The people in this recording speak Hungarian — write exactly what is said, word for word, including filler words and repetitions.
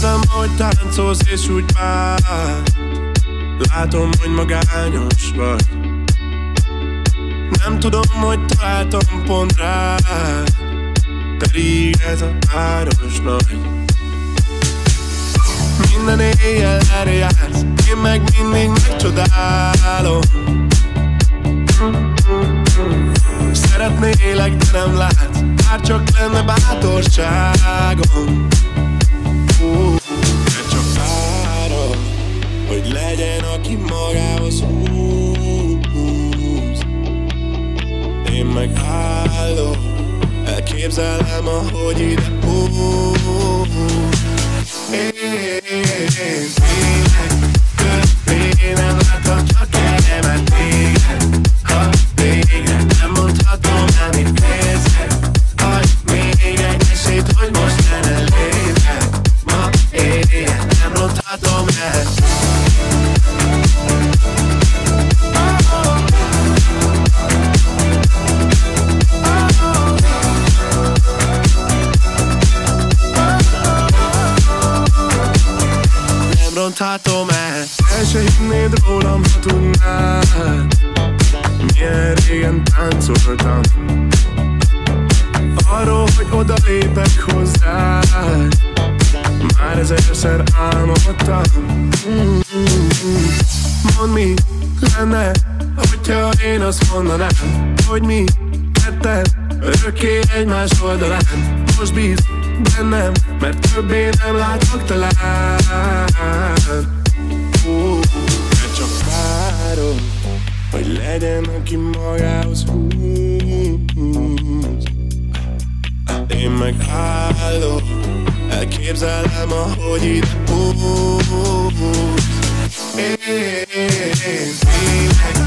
Nézem, hogy táncolsz és úgy vár. Látom, hogy magányos vagy. Nem tudom, hogy találtam pont rád. Pedig ez a város nagy. Minden éjjel erre jársz, én meg mindig megcsodálom. Szeretnélek, de nem látsz, bár csak lenne bátorságom. De csak várom, hogy legyen, aki magához húz. Én meg állok, elképzelem, ahogy ide húz. Én félek, többé nem látom, csak elmet téged. Ha végre nem mondhatom, amit érzek, adj még egy esélyt, hogy most ne lépek. Ma éjjel nem ronthatom el. Ronthatom el. El se hinnéd rólam, ha tudnád, milyen régen táncoltam. Arról, hogy odalépek hozzád, már ezerszer álmodtam. Mm-hmm. Mondd, mi lenne, hogyha én azt mondanám, hogy mi ketten örökké egymás oldalán. Most bízz bennem, mert többé nem látlak talán. uh, De csak várom, hogy legyen, aki magához húz. Én meg állok, elképzelem, ahogy itt húz. Én félek,